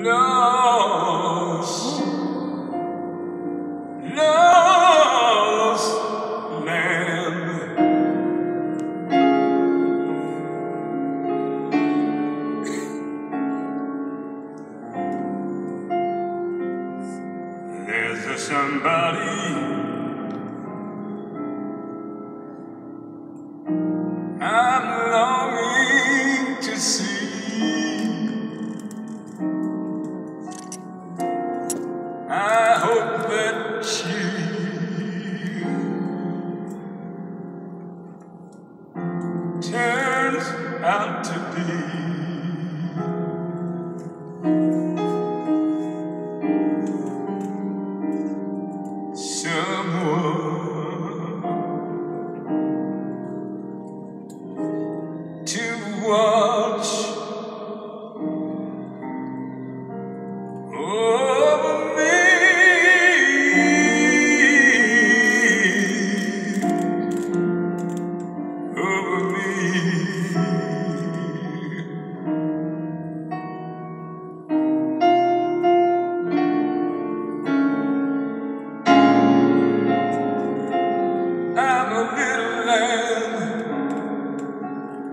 lost, lost land. There's a somebody I'm longing to see. I hope that she turns out to be someone to watch over me, over me. I'm a little lamb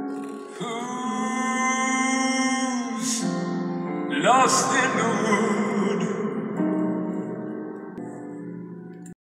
who's lost in the woods.